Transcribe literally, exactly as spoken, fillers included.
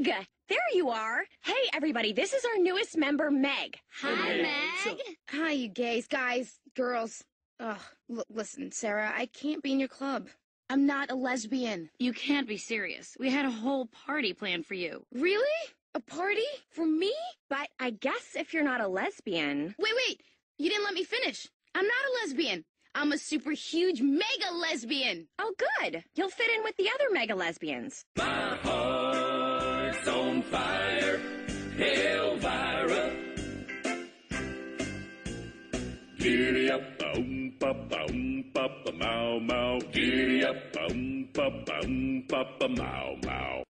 Meg! There you are. Hey, everybody, this is our newest member, Meg. Hi, Meg. Hi, you gays, guys, girls. Ugh, l listen, Sarah, I can't be in your club. I'm not a lesbian. You can't be serious. We had a whole party planned for you. Really? A party? For me? But I guess if you're not a lesbian... Wait, wait! You didn't let me finish. I'm not a lesbian. I'm a super huge mega lesbian. Oh, good. You'll fit in with the other mega lesbians. My heart's on fire, Elvira. Giddy up, boom, ba, boom, ba, ba, mow, mow. Giddy up, boom, ba, boom, ba, ba, mow, mow.